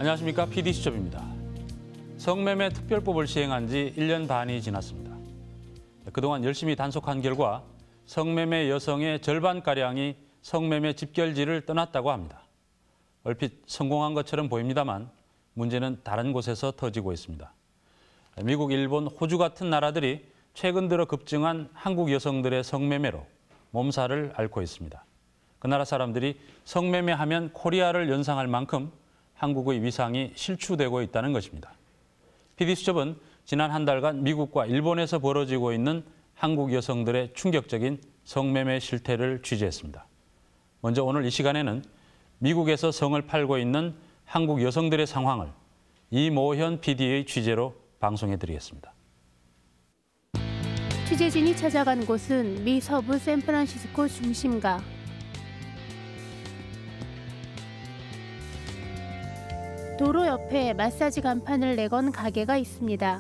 안녕하십니까. PD수첩입니다. 성매매 특별법을 시행한 지 1년 반이 지났습니다. 그동안 열심히 단속한 결과 성매매 여성의 절반가량이 성매매 집결지를 떠났다고 합니다. 얼핏 성공한 것처럼 보입니다만 문제는 다른 곳에서 터지고 있습니다. 미국, 일본, 호주 같은 나라들이 최근 들어 급증한 한국 여성들의 성매매로 몸살을 앓고 있습니다. 그 나라 사람들이 성매매하면 코리아를 연상할 만큼 한국의 위상이 실추되고 있다는 것입니다. PD수첩은 지난 한 달간 미국과 일본에서 벌어지고 있는 한국 여성들의 충격적인 성매매 실태를 취재했습니다. 먼저 오늘 이 시간에는 미국에서 성을 팔고 있는 한국 여성들의 상황을 이모현 PD의 취재로 방송해드리겠습니다. 취재진이 찾아간 곳은 미 서부 샌프란시스코 중심가. 도로 옆에 마사지 간판을 내건 가게가 있습니다.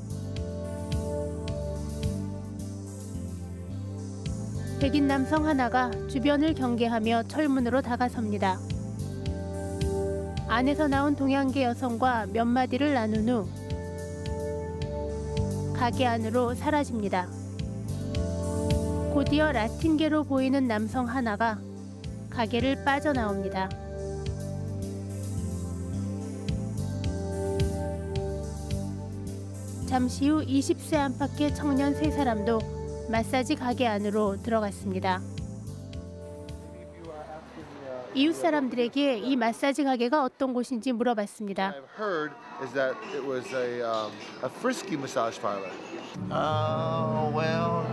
백인 남성 하나가 주변을 경계하며 철문으로 다가섭니다. 안에서 나온 동양계 여성과 몇 마디를 나눈 후 가게 안으로 사라집니다. 곧이어 라틴계로 보이는 남성 하나가 가게를 빠져나옵니다. 잠시 후 20세 안팎의 청년 3사람도 마사지 가게 안으로 들어갔습니다. 이웃 사람들에게 이 마사지 가게가 어떤 곳인지 물어봤습니다. I've heard is that it was a frisky massage parlor. Well,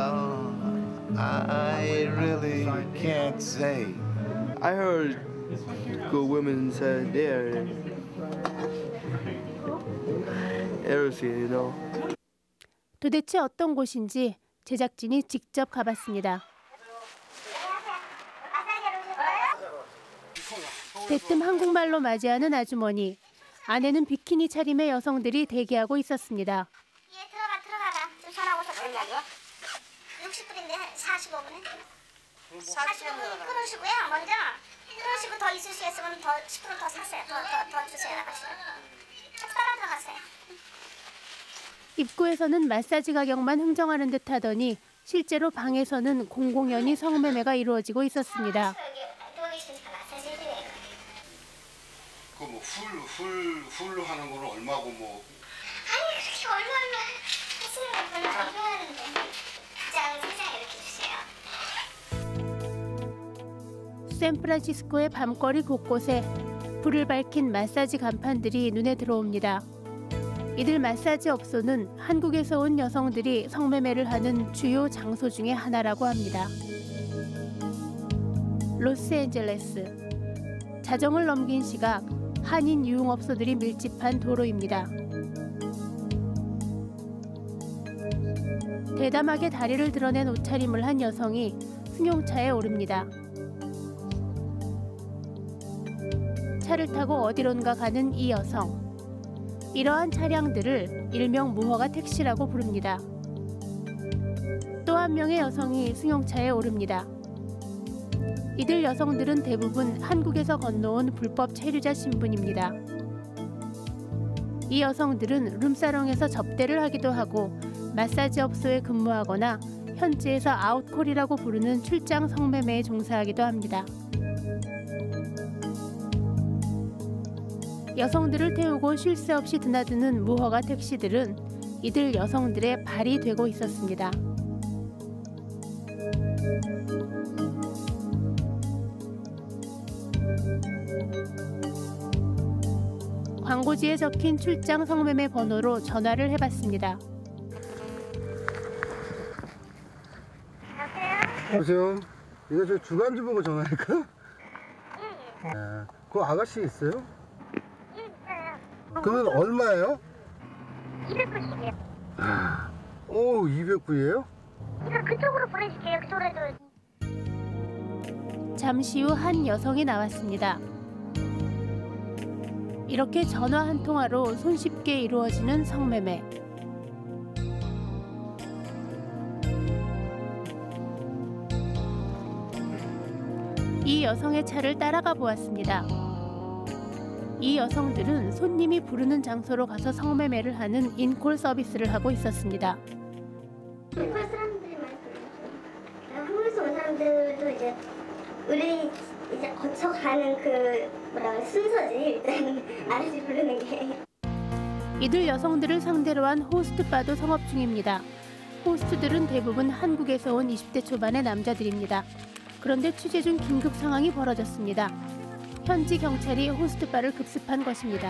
I really can't say. I heard good women said they're heresy, you know. 도대체 어떤 곳인지 제작진이 직접 가봤습니다. 대뜸 한국말로 맞이하는 아주머니. 안에는 비키니 차림의 여성들이 대기하고 있었습니다. 예, 들어가라. 좀 전화오셔. 60분인데 45분에. 45분 끊으시고요. 먼저 끊으시고 더 있을 수 있으면 더 10분 더 사세요. 더 주세요. 나가시면. 쭉 따라 들어가세요. 입구에서는 마사지 가격만 흥정하는 듯 하더니 실제로 방에서는 공공연히 성매매가 이루어지고 있었습니다. 뭐 훌 하는 거는 얼마고 뭐? 아니 그렇게 얼마 하시는 거 별로 안 좋아하는데 당장 이렇게 주세요. 샌프란시스코의 밤거리 곳곳에 불을 밝힌 마사지 간판들이 눈에 들어옵니다. 이들 마사지 업소는 한국에서 온 여성들이 성매매를 하는 주요 장소 중에 하나라고 합니다. 로스앤젤레스. 자정을 넘긴 시각 한인 유흥업소들이 밀집한 도로입니다. 대담하게 다리를 드러낸 옷차림을 한 여성이 승용차에 오릅니다. 차를 타고 어디론가 가는 이 여성. 이러한 차량들을 일명 무허가 택시라고 부릅니다. 또 한 명의 여성이 승용차에 오릅니다. 이들 여성들은 대부분 한국에서 건너온 불법 체류자 신분입니다. 이 여성들은 룸사롱에서 접대를 하기도 하고 마사지 업소에 근무하거나 현지에서 아웃콜이라고 부르는 출장 성매매에 종사하기도 합니다. 여성들을 태우고 쉴 새 없이 드나드는 무허가 택시들은 이들 여성들의 발이 되고 있었습니다. 광고지에 적힌 출장 성매매 번호로 전화를 해봤습니다. 여보세요? 이거 저 주간지 보고 전화할까? 네. 그 아가씨 있어요? 그러면 얼마예요? 200불씩이요. 오, 209예요? 이거 그쪽으로 보내줄게요. 그쪽으로. 잠시 후 한 여성이 나왔습니다. 이렇게 전화 한 통화로 손쉽게 이루어지는 성매매. 이 여성의 차를 따라가 보았습니다. 이 여성들은 손님이 부르는 장소로 가서 성매매를 하는 인콜 서비스를 하고 있었습니다. 인콜 사람들이 많이 불러요. 한국에서 온 사람들도 이제 의뢰인 이제 거쳐가는 그 순서지. 일단 아저씨 부르는 게. 이들 여성들을 상대로 한 호스트바도 성업 중입니다. 호스트들은 대부분 한국에서 온 20대 초반의 남자들입니다. 그런데 취재 중 긴급 상황이 벌어졌습니다. 현지 경찰이 호스트바를 급습한 것입니다.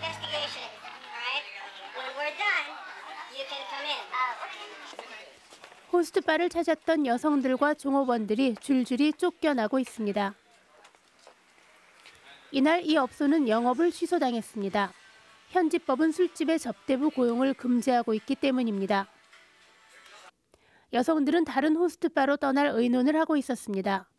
호스트바를 찾았던 여성들과 종업원들이 줄줄이 쫓겨나고 있습니다. 이날 이 업소는 영업을 취소당했습니다. 현지 법은 술집의 접대부 고용을 금지하고 있기 때문입니다. 여성들은 다른 호스트바로 떠날 의논을 하고 있었습니다.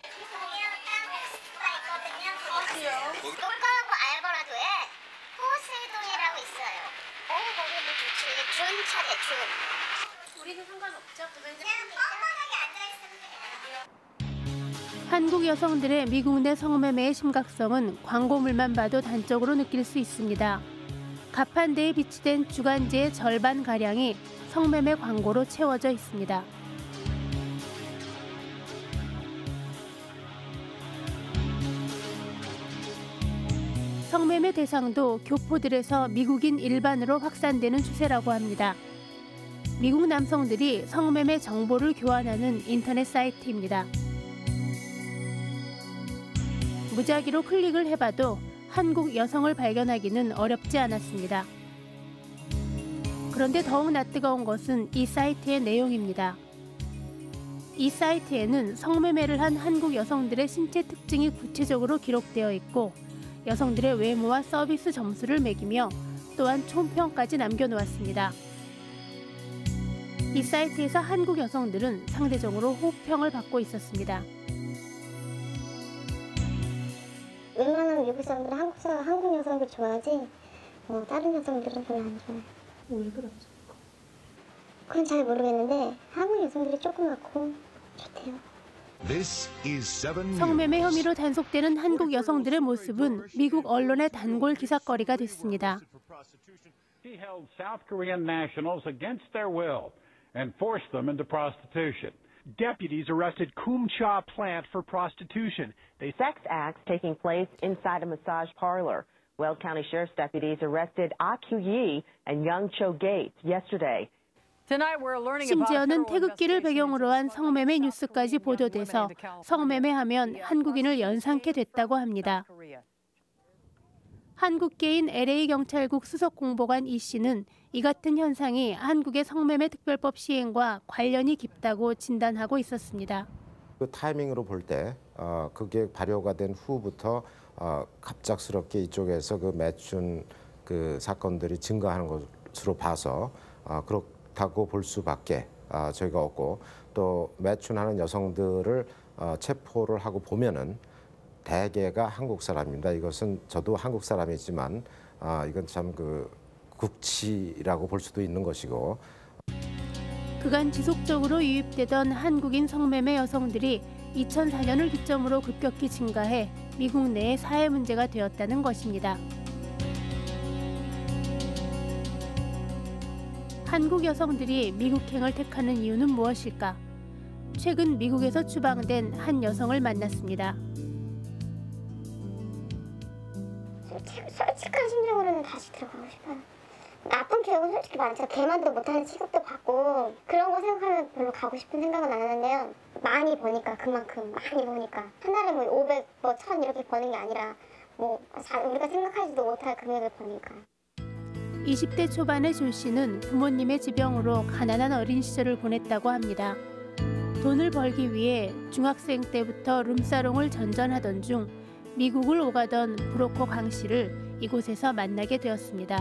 녹화하고 알버라도에 호세동이라고 있어요. 거기 뭐 좋지. 준 차례 준. 우리는 상관없죠. 그냥 뻔뻔하게 앉아있으면 돼요. 한국 여성들의 미국 내 성매매의 심각성은 광고물만 봐도 단적으로 느낄 수 있습니다. 가판대에 비치된 주간지의 절반가량이 성매매 광고로 채워져 있습니다. 성매매 대상도 교포들에서 미국인 일반으로 확산되는 추세라고 합니다. 미국 남성들이 성매매 정보를 교환하는 인터넷 사이트입니다. 무작위로 클릭을 해봐도 한국 여성을 발견하기는 어렵지 않았습니다. 그런데 더욱 낯뜨거운 것은 이 사이트의 내용입니다. 이 사이트에는 성매매를 한 한국 여성들의 신체 특징이 구체적으로 기록되어 있고 여성들의 외모와 서비스 점수를 매기며 또한 총평까지 남겨놓았습니다. 이 사이트에서 한국 여성들은 상대적으로 호평을 받고 있었습니다. 웬만하면 미국 사람들은 한국 여성들 좋아하지 다른 여성들은 별로 안 좋아해요. 왜 그렇죠? 그건 잘 모르겠는데 한국 여성들이 조그맣고 좋대요. 성매매 혐의로 단속되는 한국 여성들의 모습은 미국 언론의 단골 기사거리가 됐습니다. He held South Korean nationals against their will and forced them into prostitution. Deputies arrested Kum Cha plant for prostitution. Sex acts taking place inside a massage parlor. Weld County Sheriff's deputies arrested Ah Kyu-yi and Young Cho Gates yesterday. 심지어는 태극기를 배경으로 한 성매매 뉴스까지 보도돼서 성매매하면 한국인을 연상케 됐다고 합니다. 한국계인 LA경찰국 수석공보관 이 씨는 이 같은 현상이 한국의 성매매 특별법 시행과 관련이 깊다고 진단하고 있었습니다. 그 타이밍으로 볼 때 그게 발효가 된 후부터 갑작스럽게 이쪽에서 그 매춘 그 사건들이 증가하는 것으로 봐서 그렇다고 볼 수밖에 저희가 없고 또 매춘하는 여성들을 체포를 하고 보면은 대개가 한국 사람입니다. 이것은 저도 한국 사람이지만 이건 참 그 국치라고 볼 수도 있는 것이고. 그간 지속적으로 유입되던 한국인 성매매 여성들이 2004년을 기점으로 급격히 증가해 미국 내의 사회 문제가 되었다는 것입니다. 한국 여성들이 미국행을 택하는 이유는 무엇일까? 최근 미국에서 추방된 한 여성을 만났습니다. 솔직한 심정으로는 다시 들어가고 싶어요. 나쁜 기억은 솔직히 많죠. 개만도 못하는 취급도 받고 그런 거 생각하면 별로 가고 싶은 생각은 안 하는데요. 많이 버니까 그만큼 많이 버니까 한 달에 뭐 500, 뭐 1000 이렇게 버는 게 아니라 뭐 우리가 생각하지도 못할 금액을 버니까. 20대 초반의 조 씨는 부모님의 지병으로 가난한 어린 시절을 보냈다고 합니다. 돈을 벌기 위해 중학생 때부터 룸사롱을 전전하던 중 미국을 오가던 브로커 강 씨를 이곳에서 만나게 되었습니다.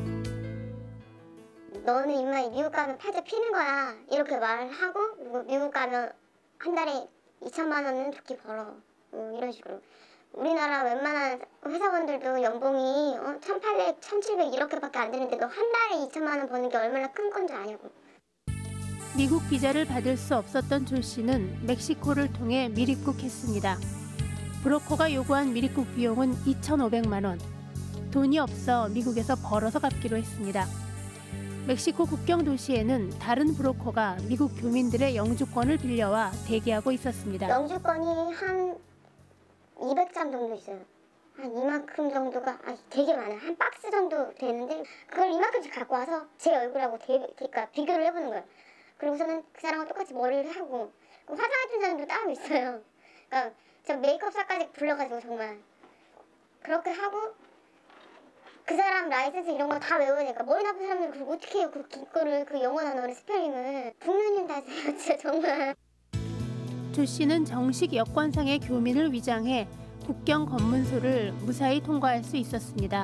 너는 임마 미국 가면 팔자 피는 거야 이렇게 말하고 미국 가면 한 달에 2천만 원은 좋게 벌어 이런 식으로. 우리나라 웬만한 회사원들도 연봉이 1,800, 1,700 이렇게밖에 안 되는데 너 한 달에 2천만 원 버는 게 얼마나 큰 건 줄 아냐고. 미국 비자를 받을 수 없었던 조 씨는 멕시코를 통해 미립국했습니다. 브로커가 요구한 미립국 비용은 2,500만 원, 돈이 없어 미국에서 벌어서 갚기로 했습니다. 멕시코 국경 도시에는 다른 브로커가 미국 교민들의 영주권을 빌려와 대기하고 있었습니다. 영주권이 한 200장 정도 있어요. 한 이만큼 정도가 되게 많아요. 한 박스 정도 되는데 그걸 이만큼씩 갖고 와서 제 얼굴하고 그러니까 비교를 해보는 거예요. 그리고서는 그 사람과 똑같이 머리를 하고 화장해준 사람도 따로 있어요. 그러니까 저 메이크업사까지 불러가지고 정말 그렇게 하고 그 사람 라이센스 이런 거 다 외워야 되니까 머리 나쁜 사람들 그거 어떻게 해요? 그 영어 단어를 스펠링을 북면인 다세요 진짜 정말. 조 씨는 정식 여권상의 교민을 위장해 국경 검문소를 무사히 통과할 수 있었습니다.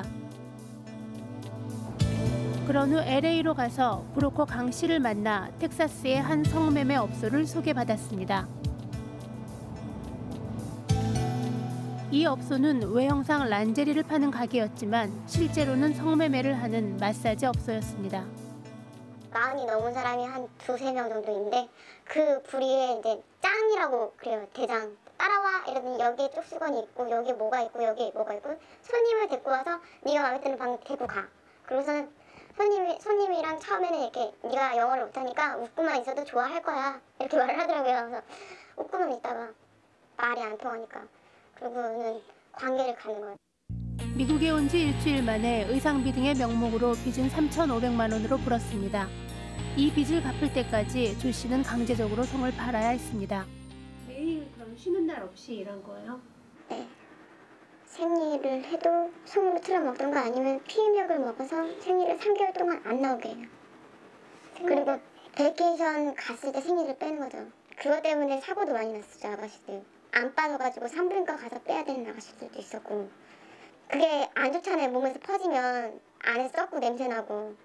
그런 후 LA로 가서 브로커 강 씨를 만나 텍사스의 한 성매매 업소를 소개받았습니다. 이 업소는 외형상 란제리를 파는 가게였지만 실제로는 성매매를 하는 마사지 업소였습니다. 40이 넘은 사람이 한 2-3명 정도인데 그 부리에 이제 짱이라고 그래요. 대장. 따라와 이러더니 여기에 쪽수건이 있고 여기에 뭐가 있고 여기에 뭐가 있고 손님을 데리고 와서 네가 마음에 드는 방 데리고 가. 그러고서는 손님이랑 처음에는 이렇게 네가 영어를 못하니까 웃고만 있어도 좋아할 거야 이렇게 말을 하더라고요. 그래서 웃고만 있다가 말이 안 통하니까 그러고는 관계를 갖는 거예요. 미국에 온 지 일주일 만에 의상비 등의 명목으로 빚은 3,500만 원으로 불었습니다. 이 빚을 갚을 때까지 조 씨는 강제적으로 성을 팔아야 했습니다. 매일 그럼 쉬는 날 없이 일한 거예요? 네. 생리를 해도 손으로 틀어먹던가 아니면 피임약을 먹어서 생리를 3개월 동안 안 나오게 해요. 그리고 베이케이션 갔을 때 생리를 빼는 거죠. 그것 때문에 사고도 많이 났었죠, 아가씨들. 안 빠져가지고 산부인과 가서 빼야 되는 아가씨들도 있었고. 그게 안 좋잖아요. 몸에서 퍼지면 안에 썩고 냄새나고.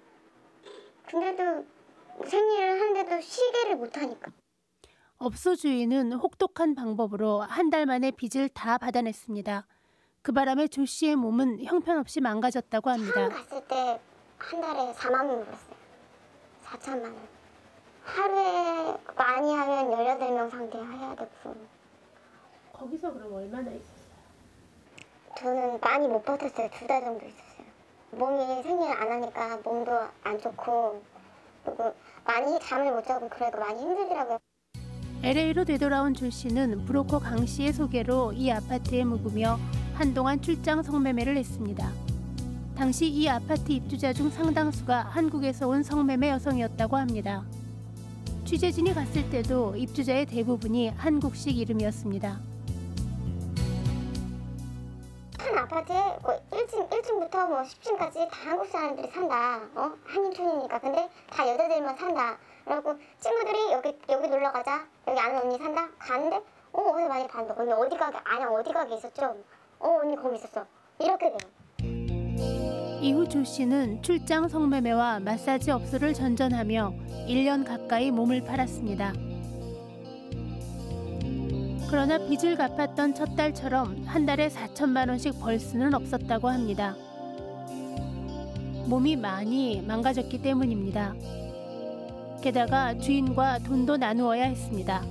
근데도 생리를 하는데도 쉬게를 못하니까. 업소 주인은 혹독한 방법으로 한 달 만에 빚을 다 받아냈습니다. 그 바람에 조 씨의 몸은 형편없이 망가졌다고 합니다. 처음 갔을 때 한 달에 4만 원 벌었어요. 4천만 원. 하루에 많이 하면 18명 상대 해야 되고. 거기서 그럼 얼마나 있었어요? 저는 많이 못 버텼어요. 2달 정도 있었어요. 몸이 생리를 안 하니까 몸도 안 좋고 그리고 많이 잠을 못 자고 그래도 많이 힘들더라고요. LA로 되돌아온 조 씨는 브로커 강 씨의 소개로 이 아파트에 묵으며 한동안 출장 성매매를 했습니다. 당시 이 아파트 입주자 중 상당수가 한국에서 온 성매매 여성이었다고 합니다. 취재진이 갔을 때도 입주자의 대부분이 한국식 이름이었습니다. 한 아파트에 1층부터 10층까지 다 한국 사람들이 산다. 한인촌이니까. 근데 다 여자들만 산다. 그래갖고 친구들이 여기 놀러 가자. 여기 아는 언니 산다. 가는데 어디서 많이 봤는데 언니 어디 가게 아냐 어디 가게 있었죠? 언니 거기 있었어. 이렇게 돼요. 이후 조 씨는 출장 성매매와 마사지 업소를 전전하며 1년 가까이 몸을 팔았습니다. 그러나 빚을 갚았던 첫 달처럼 한 달에 4천만 원씩 벌 수는 없었다고 합니다. 몸이 많이 망가졌기 때문입니다. 게다가 주인과 돈도 나누어야 했습니다.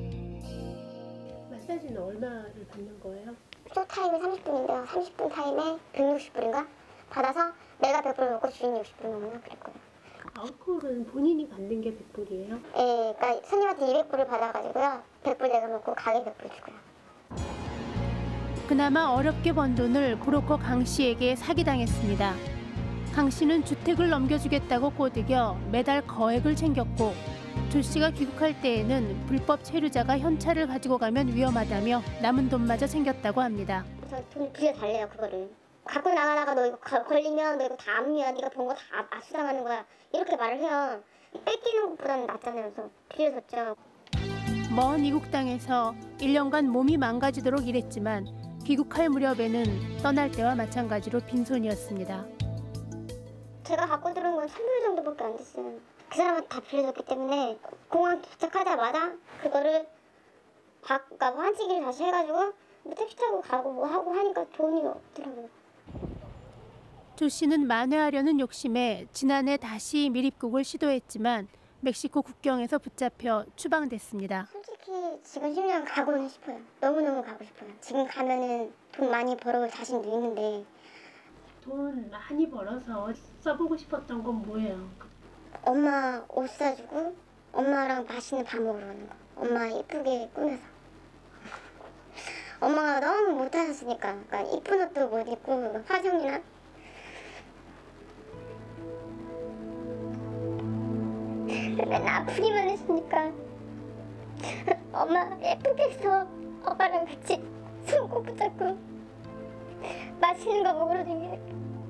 마사지는 얼마를 받는 거예요? 쇼 타임이 30분인데요. 30분 타임에 160불인가? 받아서 내가 100불 먹고 주인이 60불 먹는 그랬거든요. 알코올은 본인이 받는 게 100불이에요? 예, 그러니까 손님한테 200불을 받아가지고요. 100불 내가 먹고 가게 100불 주고요. 그나마 어렵게 번 돈을 브로커 강 씨에게 사기당했습니다. 강 씨는 주택을 넘겨주겠다고 꼬드겨 매달 거액을 챙겼고 조 씨가 귀국할 때에는 불법 체류자가 현찰을 가지고 가면 위험하다며 남은 돈마저 챙겼다고 합니다. 저 돈 빌려달래요, 그거를. 갖고 나가다가 너 이거 걸리면 너 이거 다 압류야. 네가 본 거 다 압수당하는 거야. 이렇게 말을 해요. 뺏기는 것보다는 낫잖아요. 그래서 빌려줬죠. 먼 이국 땅에서 1년간 몸이 망가지도록 일했지만 귀국할 무렵에는 떠날 때와 마찬가지로 빈손이었습니다. 제가 갖고 들어온 건 3불 정도밖에 안 됐어요. 그 사람한테 다 빌려줬기 때문에 공항 도착하자마자 그거를 환치기를 다시 해가지고 택시 타고 가고 뭐 하고 하니까 돈이 없더라고요. 조 씨는 만회하려는 욕심에 지난해 다시 미립국을 시도했지만 멕시코 국경에서 붙잡혀 추방됐습니다. 솔직히 지금 10년 가고는 싶어요. 너무너무 가고 싶어요. 지금 가면은 돈 많이 벌어올 자신도 있는데 돈 많이 벌어서 써보고 싶었던 건 뭐예요? 엄마 옷 사주고 엄마랑 맛있는 밥 먹으러 가는 거. 엄마 예쁘게 꾸며서. 엄마가 너무 못하셨으니까 그러니까 이쁜 옷도 못 입고 화장이나 맨날 아프기만 했으니까 엄마 예쁘게 해서 엄마랑 같이 손 꼭 붙잡고 맛있는 거 먹으러 다니게.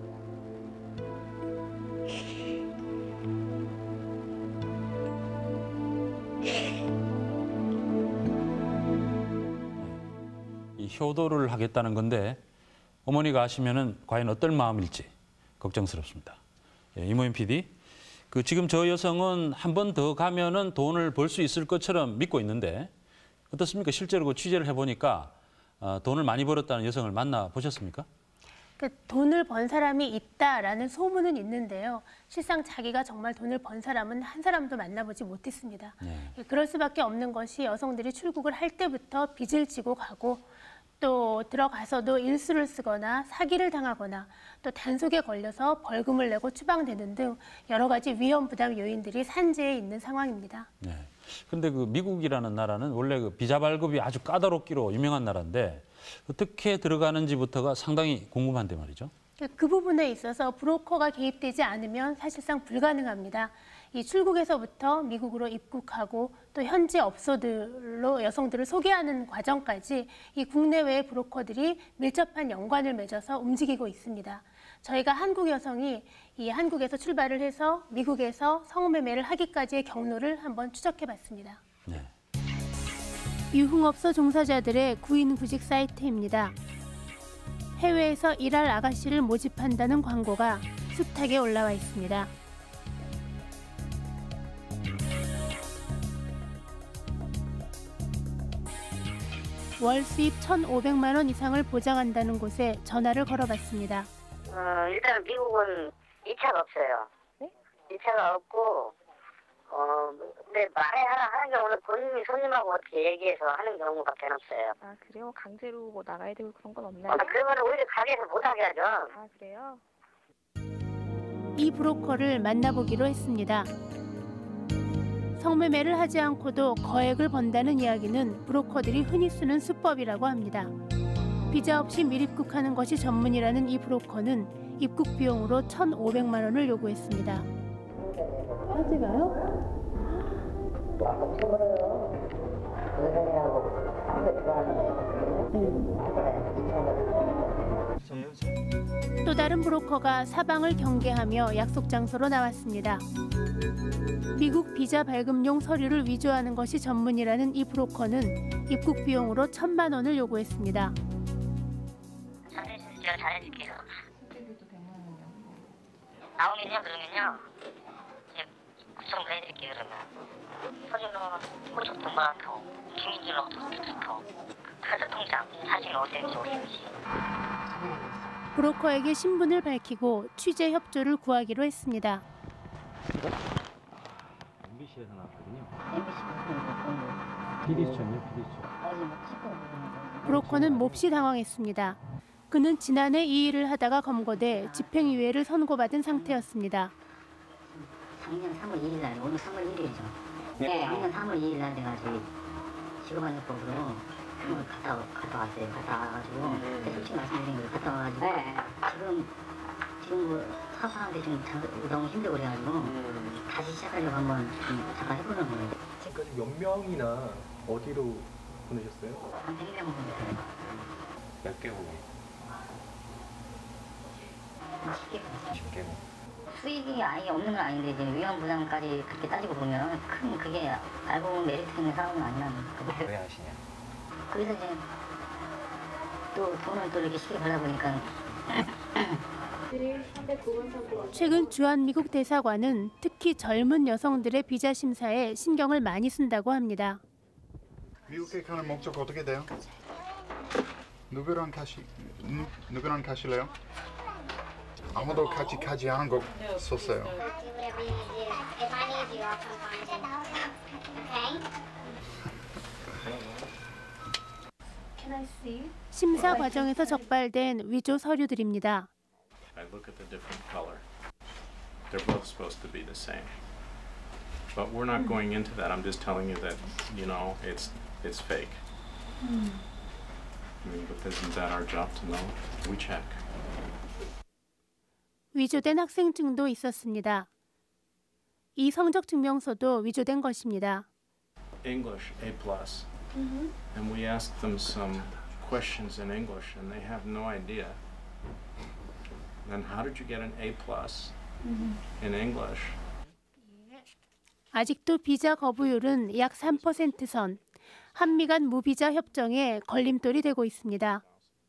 이 효도를 하겠다는 건데 어머니가 아시면은 과연 어떨 마음일지 걱정스럽습니다. 예, 이모임 PD, 지금 저 여성은 한 번 더 가면은 돈을 벌 수 있을 것처럼 믿고 있는데 어떻습니까? 실제로 그 취재를 해보니까 돈을 많이 벌었다는 여성을 만나 보셨습니까? 돈을 번 사람이 있다라는 소문은 있는데요. 실상 자기가 정말 돈을 번 사람은 한 사람도 만나보지 못했습니다. 네. 그럴 수밖에 없는 것이 여성들이 출국을 할 때부터 빚을 지고 가고 또 들어가서도 일수를 쓰거나 사기를 당하거나 또 단속에 걸려서 벌금을 내고 추방되는 등 여러 가지 위험 부담 요인들이 산재해 있는 상황입니다. 네. 그런데 미국이라는 나라는 원래 비자 발급이 아주 까다롭기로 유명한 나라인데 어떻게 들어가는지부터가 상당히 궁금한데 말이죠. 그 부분에 있어서 브로커가 개입되지 않으면 사실상 불가능합니다. 이 출국에서부터 미국으로 입국하고 또 현지 업소들로 여성들을 소개하는 과정까지 이 국내외의 브로커들이 밀접한 연관을 맺어서 움직이고 있습니다. 저희가 한국 여성이 이 한국에서 출발을 해서 미국에서 성매매를 하기까지의 경로를 한번 추적해봤습니다. 네. 유흥업소 종사자들의 구인구직 사이트입니다. 해외에서 일할 아가씨를 모집한다는 광고가 숱하게 올라와 있습니다. 월 수입 1,500만 원 이상을 보장한다는 곳에 전화를 걸어봤습니다. 일단 미국은 2차가 없어요. 네? 2차가 없고 근데 하는 경우는 본인이 손님하고 어떻게 얘기해서 하는 경우밖에 없어요. 아 그래요? 강제로 나가야 되고 그런 건 없나요? 그러면 오히려 가게에서 못하게 하죠. 아 그래요? 이 브로커를 만나보기로 했습니다. 성매매를 하지 않고도 거액을 번다는 이야기는 브로커들이 흔히 쓰는 수법이라고 합니다. 비자 없이 밀입국하는 것이 전문이라는 이 브로커는 입국 비용으로 1,500만 원을 요구했습니다. 사지가요? 또 다른 브로커가 사방을 경계하며 약속 장소로 나왔습니다. 미국 비자 발급용 서류를 위조하는 것이 전문이라는 이 브로커는 입국 비용으로 1,000만 원을 요구했습니다. 제가 잘해줄게요. 나오면요, 그러면요. 구청도 해드릴게요, 그러면. 서류는 호적 동그랗고, 주민등록 좋고, 카드 통장, 사진 어디든지 오든지. 브로커에게 신분을 밝히고 취재 협조를 구하기로 했습니다. MBC에서 나왔거든요. PD수첩이요, PD수첩. 브로커는 몹시 당황했습니다. 그는 지난해 이 일을 하다가 검거돼 집행유예를 선고받은 상태였습니다. 작년 3월 2일 날, 오늘 3월 1일이죠. 네, 작년 3월 2일 날 내가 저기 직업안전법으로 갔다 왔어요. 갔다 와가지고 솔직히 말씀드린 거예요. 갔다 와가지고 지금 뭐 사업하는데 좀 너무 힘들고 그래가지고 다시 시작하려고 한번 잠깐 해보는 거예요. 지금까지 몇 명이나 어디로 보내셨어요? 한 100명 보냈어요. 몇 개국에? 10개국. 수익이 아예 없는 건 아닌데 이제 위험 부담까지 그렇게 따지고 보면 큰 그게 알고 보면 메리트 있는 사업은 아니라는 거예요. 왜 하시냐? 그래서 이제 또 돈을 또 이렇게 쉽게 벌다 보니까 최근 주한미국 대사관은 특히 젊은 여성들의 비자 심사에 신경을 많이 쓴다고 합니다. 미국에 가는 목적 어떻게 돼요? 누구랑 가실래요? 아무도 같이 가지 않은 거 썼어요. 심사 과정에서 적발된 위조 서류들입니다. look at the different color. They're both supposed to be the same. But we're not going into that. I'm just telling you that, you know, it's fake. I mean, but isn't that our job to know? We check. 위조된 학생증도 있었습니다. 이 성적 증명서도 위조된 것입니다. English A+. And we asked them some questions in English and they have no idea. Then how did you get an A+ in English? 아직도 비자 거부율은 약 3% 선. 한미 간 무비자 협정에 걸림돌이 되고 있습니다.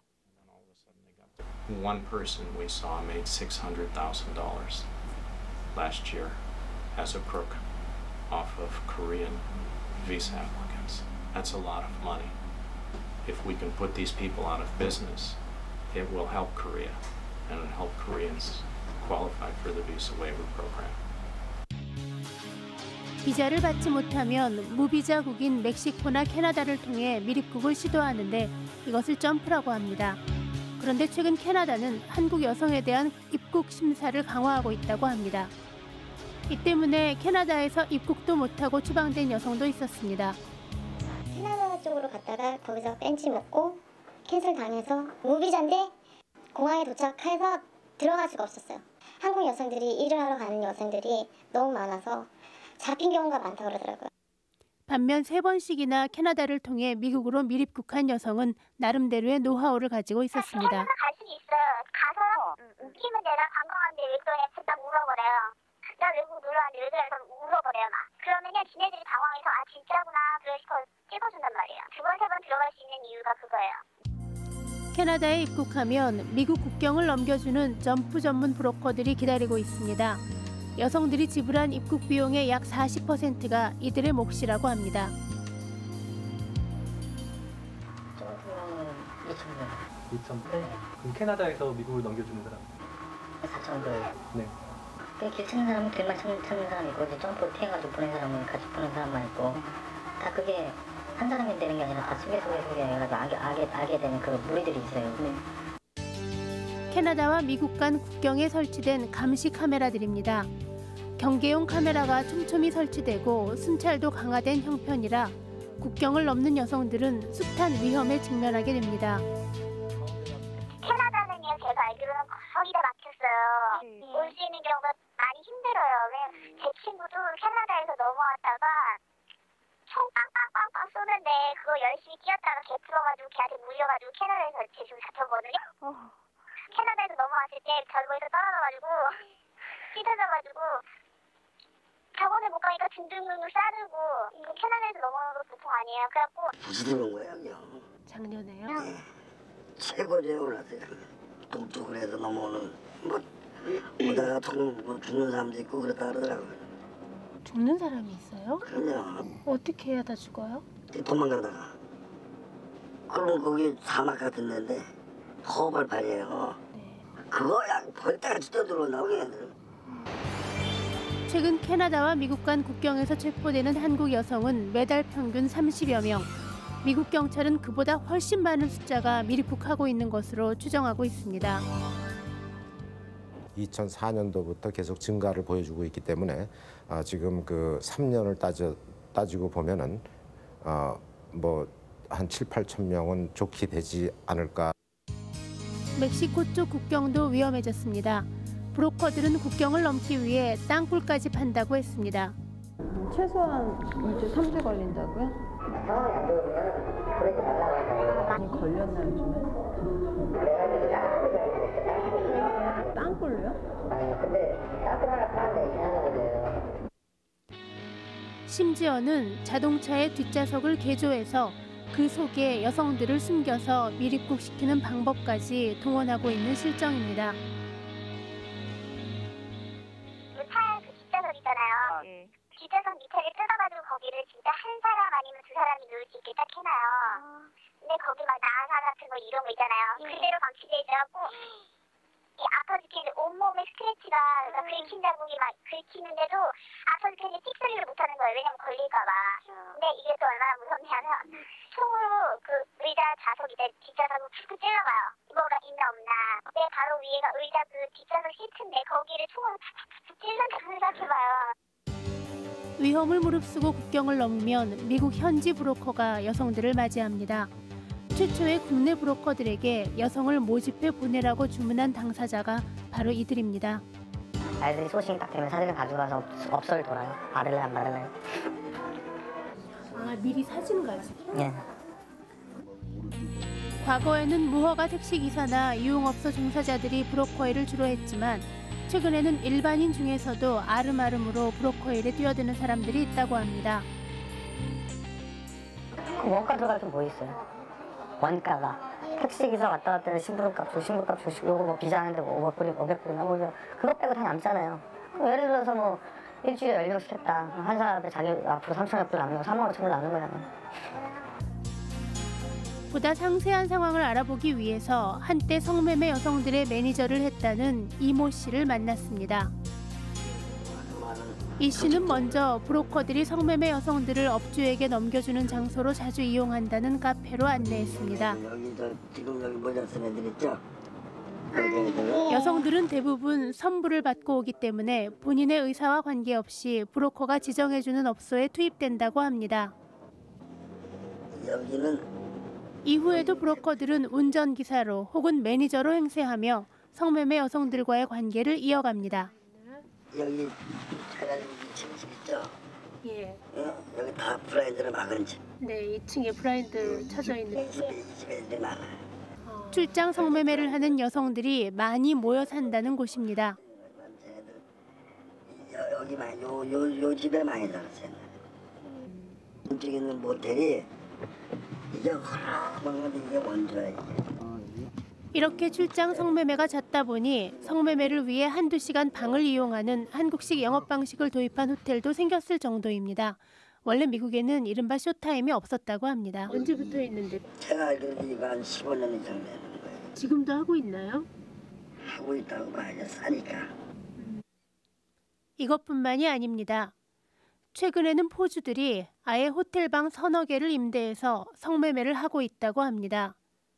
One person we saw made $600,000 last year as a crook off of Korean visa applicants. That's a lot of money. If we can put these people out of business, it will help Korea and it'll help Koreans qualify for the visa waiver program. 비자를 받지 못하면 무비자국인 멕시코나 캐나다를 통해 미입국을 시도하는데 이것을 점프라고 합니다. 그런데 최근 캐나다는 한국 여성에 대한 입국 심사를 강화하고 있다고 합니다. 이 때문에 캐나다에서 입국도 못하고 추방된 여성도 있었습니다. 캐나다 쪽으로 갔다가 거기서 벤치 먹고 캔슬 당해서 무비자인데 공항에 도착해서 들어갈 수가 없었어요. 한국 여성들이 일을 하러 가는 여성들이 너무 많아서 잡힌 경우가 많다고 그러더라고요. 반면 3번씩이나 캐나다를 통해 미국으로 밀입국한 여성은 나름대로의 노하우를 가지고 있었습니다. 캐나다 갈 수 있어요. 가서 웃기면 내가 관광하는데 왜 그러냐 딱 물어버려요. 나 외국 놀러 왔는데 왜 그래 물어버려요 막. 그러면요 지네들이 당황해서 아 진짜구나 그래서 찍어준단 말이에요. 2번, 3번 들어갈 수 있는 이유가 그거예요. 캐나다에 입국하면 미국 국경을 넘겨주는 점프 전문 브로커들이 기다리고 있습니다. 여성들이 지불한 입국 비용의 약 40%가 이들의 몫이라고 합니다. 저 같은 경우는 2,000불. 2,000불? 그럼 캐나다에서 미국을 넘겨주는 사람? 4,000불. 네. 길 찾는 사람은 길만 찾는 사람이 있고 이제 점프 태워가지고 보낸 사람은 같이 보낸 사람만 있고 다 그게 한 사람이 되는 게 아니라 다 속에 해가지고 알게 되는 그 무리들이 있어요. 캐나다와 미국 간 국경에 설치된 감시 카메라들입니다. 경계용 카메라가 촘촘히 설치되고 순찰도 강화된 형편이라 국경을 넘는 여성들은 숱한 위험에 직면하게 됩니다. 캐나다는요 제가 알기로는 거의 다 막혔어요. 올 수 있는 경우가 많이 힘들어요. 왜냐면 제 친구도 캐나다에서 넘어왔다가 총 빵빵빵빵 쏘는데 그거 열심히 뛰었다가 개 풀어가지고 걔한테 물려가지고 캐나다에서 제 지금 잡혔거든요. 캐나다에서 넘어왔을 때 절거에서 떨어져가지고 찢어져가지고 병원에 못 가니까 등등등을 싸르고 캐나다에서 넘어오는 거 보통 아니에요. 그래갖고 무슨 들은 거예요? 작년에요? 네. 최고제요 올랐어요. 동쪽으로 해서 넘어오는 뭐 오다가 뭐 죽는 사람도 있고 그렇다 그러더라고요. 죽는 사람이 있어요? 그럼요. 어떻게 해야 다 죽어요? 도망가다가 그러면 거기 사막 같은 데인데 허벌판이에요. 그거 벌떼가 진짜 들어오나오게. 최근 캐나다와 미국 간 국경에서 체포되는 한국 여성은 매달 평균 30여 명. 미국 경찰은 그보다 훨씬 많은 숫자가 밀입국하고 있는 것으로 추정하고 있습니다. 2004년도부터 계속 증가를 보여주고 있기 때문에 지금 그 3년을 따지고 보면은 뭐 한 7, 8천 명은 좋게 되지 않을까. 멕시코 쪽 국경도 위험해졌습니다. 브로커들은 국경을 넘기 위해 땅굴까지 판다고 했습니다. 최소한 2주, 3주 걸린다고요? 많이 걸렸나요, 요즘에? 땅굴로요? 근데 땅굴 하나 파는데 이상한 거예요. 심지어는 자동차의 뒷좌석을 개조해서 그 속에 여성들을 숨겨서 밀입국시키는 방법까지 동원하고 있는 실정입니다. 차 그 뒷좌석 있잖아요. 뒷좌석 밑에를 뜯어가지고 거기를 진짜 한 사람 아니면 두 사람이 누울 수 있게 딱 해놔요. 근데 거기 막 나사 같은 거 이런 거 있잖아요. 그대로 방치돼 있어갖고 이 아파 죽겠는데 온몸에 스크래치가 그러니까 긁힌 자국이 막 긁히는데도 아파 죽겠는데 틱 소리를 못하는 거예요. 왜냐면 걸릴까봐. 근데 이게 또 얼마나 무섭냐면 총으로 그 의자 좌석이 내 뒷좌석을 툭툭 찔러봐요. 뭐가 있나 없나. 내 바로 위에가 의자 그 뒷좌석 거기를 총으로 찔러서 생각해봐요. 위험을 무릅쓰고 국경을 넘으면 미국 현지 브로커가 여성들을 맞이합니다. 최초의 국내 브로커들에게 여성을 모집해 보내라고 주문한 당사자가 바로 이들입니다. 아이들이 소식이 딱 되면 사진을 가져가서 업소를 돌아요. 받을래 안 받을래. 아, 미리 사진까지? 예. 과거에는 무허가 택시기사나 유흥업소 종사자들이 브로커 일을 주로 했지만 최근에는 일반인 중에서도 아름아름으로 브로커 일에 뛰어드는 사람들이 있다고 합니다. 그 원가 들어갈 좀 뭐 있어요? 원가가. 택시기사 왔다 갔다 신분값 주시고 요거 뭐 비자하는데 뭐 500불이나 뭐 그것 빼고 다 남잖아요. 예를 들어서 뭐 일주일에 10명 시켰다. 한 사람에 자기 앞으로 3,000불 남는 거 35,000불 남는 거잖아요. 보다 상세한 상황을 알아보기 위해서 한때 성매매 여성들의 매니저를 했다는 이모 씨를 만났습니다. 이 씨는 먼저 브로커들이 성매매 여성들을 업주에게 넘겨주는 장소로 자주 이용한다는 카페로 안내했습니다. 지금 여기 모자 쓴 애들 있죠? 여성들은 대부분 선불을 받고 오기 때문에 본인의 의사와 관계없이 브로커가 지정해주는 업소에 투입된다고 합니다. 여기는 이후에도 브로커들은 운전기사로 혹은 매니저로 행세하며 성매매 여성들과의 관계를 이어갑니다. 여기 차라리 2층 집 있죠? 예. 여기 다 브라인드를 막은 집. 네, 2층에 브라인드 쳐져 있는 이 집에 애들이 많아요. 출장 성매매를 하는 여성들이 많이 모여 산다는 곳입니다. 여기 많이 요 집에 많이 살았어요. 이쪽에 있는 모텔이 이게 허락한 이게 원조야 이게. 이렇게 출장 성매매가 잦다 보니 성매매를 위해 한두 시간 방을 이용하는 한국식 영업 방식을 도입한 호텔도 생겼을 정도입니다. 원래 미국에는 이른바 쇼타임이 없었다고 합니다. 언제부터 있는데? 제가 알기로는 이거 한 15년 이상 되는 거예요. 지금도 하고 있나요? 하고 있다고 봐야죠. 싸니까. 이것뿐만이 아닙니다. 최근에는 포주들이 아예 호텔방 서너 개를 임대해서 성매매를 하고 있다고 합니다.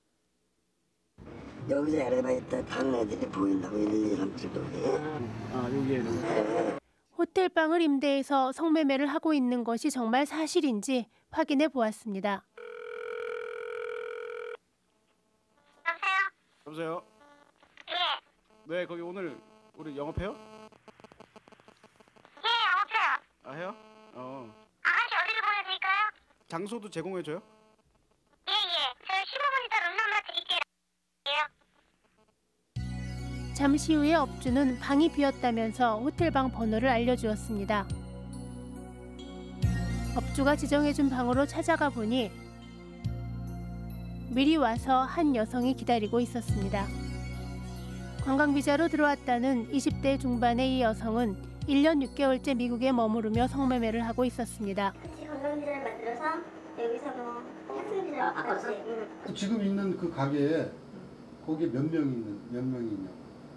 여기서 엘리베이터 타는 애들이 보인다고 1, 2, 3, 7동에. 아, 여기에는. 호텔방을 임대해서 성매매를 하고 있는 것이 정말 사실인지 확인해 보았습니다. 여보세요? 네, 거기 오늘 우리 영업해요? 예, 영업해요. 아, 해요? 아가씨 어디로 보내드릴까요? 장소도 제공해줘요? 예. 저 15분 있다 룸 넘버 드릴게요. 잠시 후에 업주는 방이 비었다면서 호텔방 번호를 알려주었습니다. 업주가 지정해준 방으로 찾아가 보니 미리 와서 한 여성이 기다리고 있었습니다. 관광비자로 들어왔다는 20대 중반의 이 여성은 1년 6개월째 미국에 머무르며 성매매를 하고 있었습니다. 같이 관광비자를 만들어서 여기서 뭐 학생비자를 바꿨지. 지금 있는 그 가게에 거기에 몇 명이 있냐?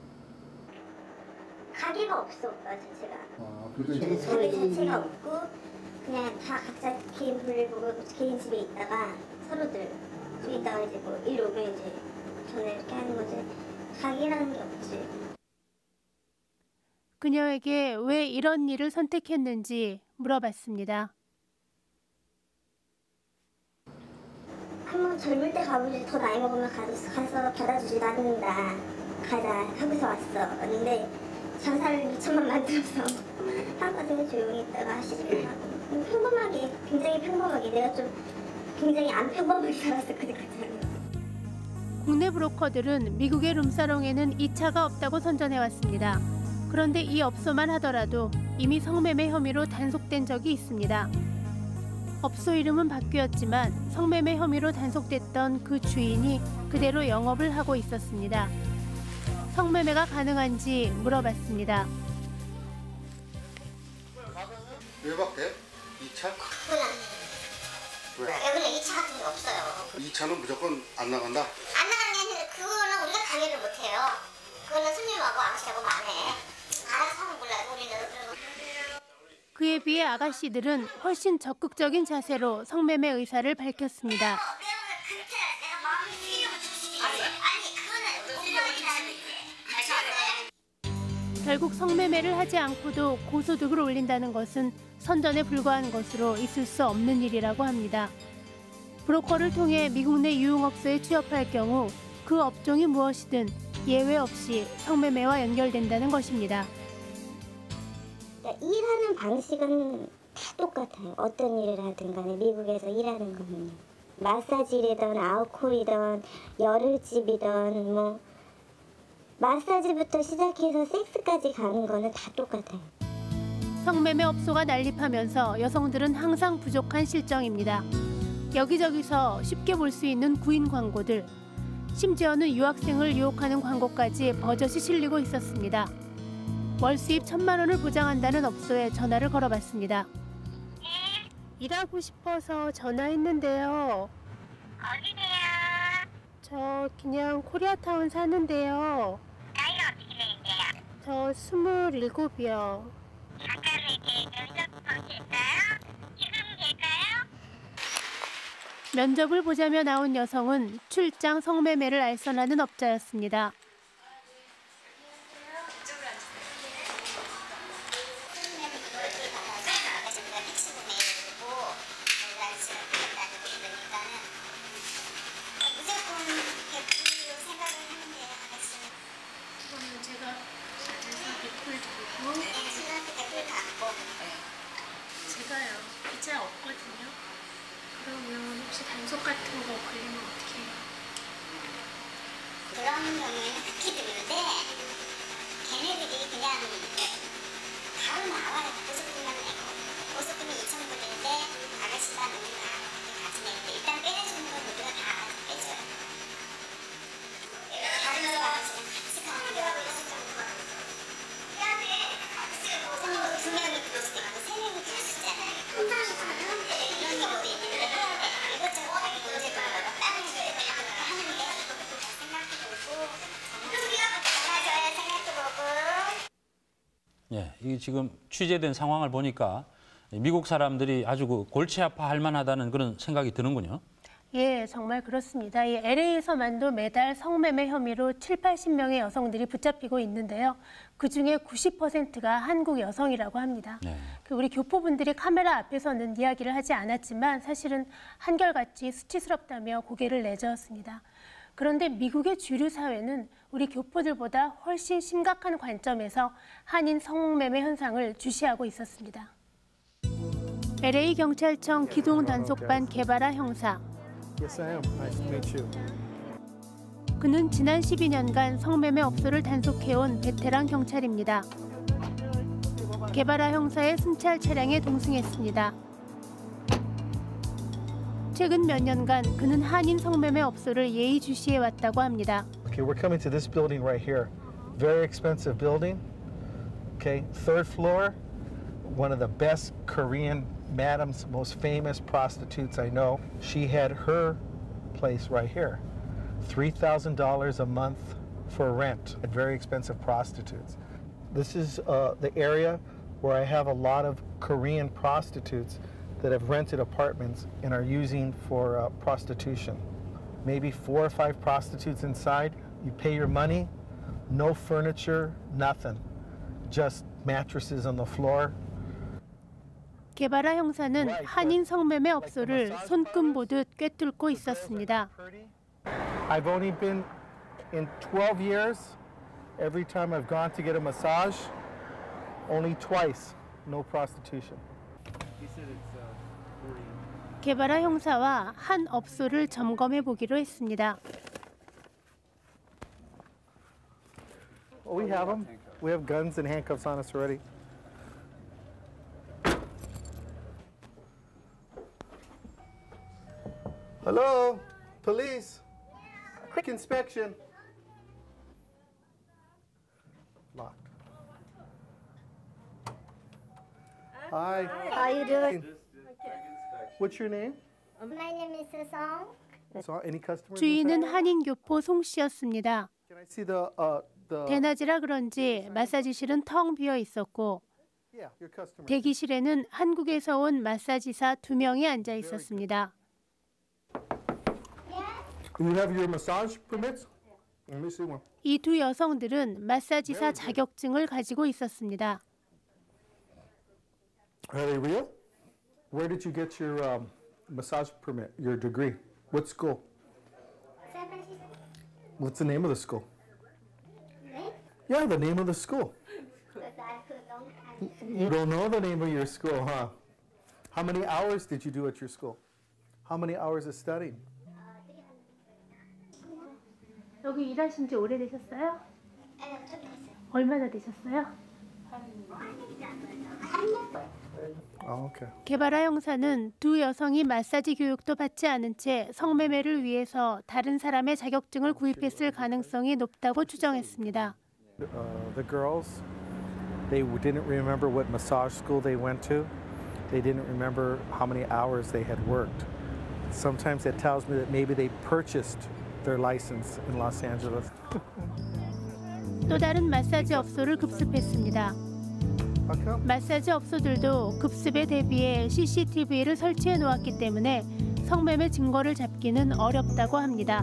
가게가 없어, 오빠 자체가. 그러니까 가게 자체가 없고 그냥 다 각자 개인 볼일 보고 개인 집에 있다가 서로들 집에 있다가 이제 뭐 일 오면 이제 전에 이렇게 하는 거지. 가게라는 게 없지. 그녀에게 왜 이런 일을 선택했는지 물어봤습니다. 한번 젊을 때 가보지 더 나이 먹으면 가서 받아주지 않는다. 가자 하고서 왔는데 장사를 미천만 만들어서 하거든요. 조용히 있다가 시집을 가고 평범하게 굉장히 평범하게 내가 좀 굉장히 안 평범하게 살았었거든. 국내 브로커들은 미국의 룸사롱에는 2차가 없다고 선전해왔습니다. 그런데 이 업소만 하더라도 이미 성매매 혐의로 단속된 적이 있습니다. 업소 이름은 바뀌었지만 성매매 혐의로 단속됐던 그 주인이 그대로 영업을 하고 있었습니다. 성매매가 가능한지 물어봤습니다. 왜 바뀌어요? 2차? 왜? 여기는 2차 같은 게 없어요. 2차는 무조건 안 나간다? 안 나가는 게 아니라 그거는 우리가 강의를 못해요. 그거는 스님하고 아가씨하고 만해. 알아서 하면 몰라요. 우리는. 그에 비해 아가씨들은 훨씬 적극적인 자세로 성매매 의사를 밝혔습니다. 결국 성매매를 하지 않고도 고소득을 올린다는 것은 선전에 불과한 것으로 있을 수 없는 일이라고 합니다. 브로커를 통해 미국 내 유흥업소에 취업할 경우 그 업종이 무엇이든 예외 없이 성매매와 연결된다는 것입니다. 일하는 방식은 다 똑같아요. 어떤 일을 하든 간에 미국에서 일하는 거는요. 마사지이든 아웃콜이든 열흘집이든 뭐 마사지부터 시작해서 섹스까지 가는 거는 다 똑같아요. 성매매 업소가 난립하면서 여성들은 항상 부족한 실정입니다. 여기저기서 쉽게 볼 수 있는 구인 광고들, 심지어는 유학생을 유혹하는 광고까지 버젓이 실리고 있었습니다. 월 수입 1,000만 원을 보장한다는 업소에 전화를 걸어봤습니다. 일하고 싶어서 전화했는데요. 어디세요? 저 그냥 코리아타운 사는데요. 나이가 어떻게 되는데요? 저 27이요. 잠깐 이렇게 면접 보실까요? 지금 될까요? 면접을 보자며 나온 여성은 출장 성매매를 알선하는 업자였습니다. 제가요, 비자 없거든요. 그러면 혹시 단속 같은 거 걸리면 어떻게 해요? 그런 경우에는 특히 드는데 걔네들이 그냥 바로 나와요. 보석금만 내고 보석금이 2,000불인데 아가씨가 누군가 같이 내는데 일단 빼내주는 건 우리가 다 알아서 빼줘요. 다른 집 아가씨랑 같이 가는 경우가 있어요. 선생님도 2명이 그럴 수도 있고 3명이 그럴 수 있잖아요. 이런 경우도 있는데 이것저것 문제가 다른 게 하는 게 생각해보고 달라져야 생각해보고. 예, 이게 지금 취재된 상황을 보니까 미국 사람들이 아주 골치 아파할 만하다는 그런 생각이 드는군요. 예, 정말 그렇습니다. 이 LA에서만도 매달 성매매 혐의로 70~80명의 여성들이 붙잡히고 있는데요. 그중에 90%가 한국 여성이라고 합니다. 네. 우리 교포분들이 카메라 앞에서는 이야기를 하지 않았지만 사실은 한결같이 수치스럽다며 고개를 내저었습니다. 그런데 미국의 주류 사회는 우리 교포들보다 훨씬 심각한 관점에서 한인 성매매 현상을 주시하고 있었습니다. LA 경찰청 기동단속반 개바라 형사. Yes, I am. Nice to meet you. 그는 지난 12년간 성매매 업소를 단속해온 베테랑 경찰입니다. 개바라 형사의 순찰 차량에 동승했습니다. 최근 몇 년간 그는 한인 성매매 업소를 예의주시해왔다고 합니다. Okay, we're coming to this building right here. Very expensive building. Okay, third floor. One of the best Korean madams, most famous prostitutes I know. She had her place right here. $3,000 a month for rent at very expensive prostitutes. This is the area where I have a lot of Korean prostitutes that have rented apartments and are using for prostitution. Maybe 4 or 5 prostitutes inside. You pay your money, no furniture, nothing. Just mattresses on the floor. 개바라 형사는 한인 성매매 업소를 손금 보듯 꿰뚫고 있었습니다. I've only been in 12 years. Every time I've gone to get a massage, only twice, no prostitution. 개바라 형사와 한 업소를 점검해 보기로 했습니다. We have them. We have guns and handcuffs on us already. Hello, police. Quick inspection. Locked. Hi. How are you doing? What's your name? My name is Song. So, any customers? 주인은 한인 교포 송 씨였습니다. Can I see the 대낮이라 그런지 마사지실은 텅 비어 있었고 Yeah, your customer. 대기실에는 한국에서 온 마사지사 2명이 앉아 있었습니다. You have your massage permits? 이 두 여성들은 마사지사 자격증을 가지고 있었습니다. Are they real? Where did you get your massage permit, your degree? What school? What's the name of the school? Yeah, the name of the school. You don't know the name of your school, huh? How many hours did you do at your school? How many hours of studying? 여기 일하신 지 오래되셨어요? 얼마나 되셨어요? Okay. 개발화 형사는 두 여성이 마사지 교육도 받지 않은 채 성매매를 위해서 다른 사람의 자격증을 구입했을 가능성이 높다고 추정했습니다. The girls, they didn't remember what massage school they went to. They didn't remember how many hours they had worked. Sometimes that tells me that maybe they purchased their license in Los Angeles. 또 다른 마사지 업소를 급습했습니다. 마사지 업소들도 급습에 대비해 CCTV를 설치해 놓았기 때문에 성매매 증거를 잡기는 어렵다고 합니다.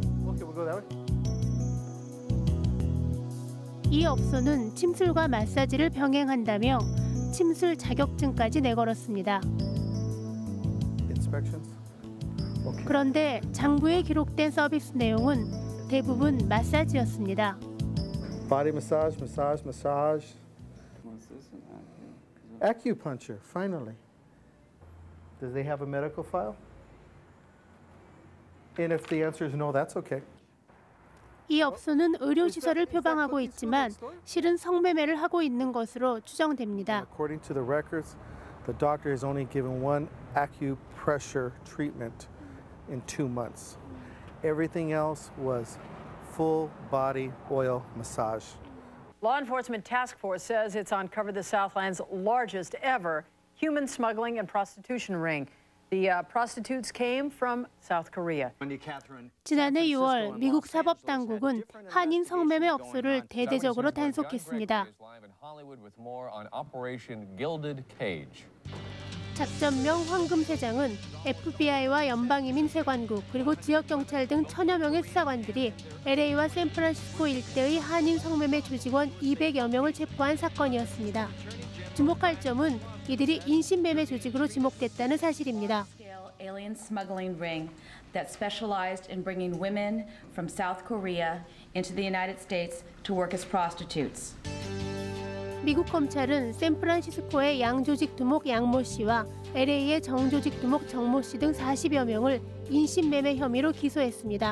이 업소는 침술과 마사지를 병행한다며 침술 자격증까지 내걸었습니다. 그런데 장부에 기록된 서비스 내용은 대부분 마사지였습니다. Body massage, massage, massage. Acupuncture, finally. Does they have a medical file? And if the answer is no, that's okay. 이 업소는 의료시설을 표방하고 있지만 실은 성매매를 하고 있는 것으로 추정됩니다. According to the records, the doctor has only given one acupressure treatment in 2 months. Everything else was full body oil massage. Law Enforcement Task Force says it's uncovered the Southland's largest ever human smuggling and prostitution ring. The prostitutes came from South Korea. 지난해 6월 미국 사법당국은 한인 성매매 업소를 대대적으로 단속했습니다. 작전명 황금세장은 FBI와 연방이민세관국 그리고 지역경찰 등 1000여 명의 수사관들이 LA와 샌프란시스코 일대의 한인 성매매 조직원 200여 명을 체포한 사건이었습니다. 주목할 점은 이들이 인신매매 조직으로 지목됐다는 사실입니다. Alien smuggling ring that specialized in bringing women from South Korea into the United States to work as prostitutes. 미국 검찰은 샌프란시스코의 양조직 두목 양모 씨와 LA의 정조직 두목 정모 씨 등 40여 명을 인신매매 혐의로 기소했습니다.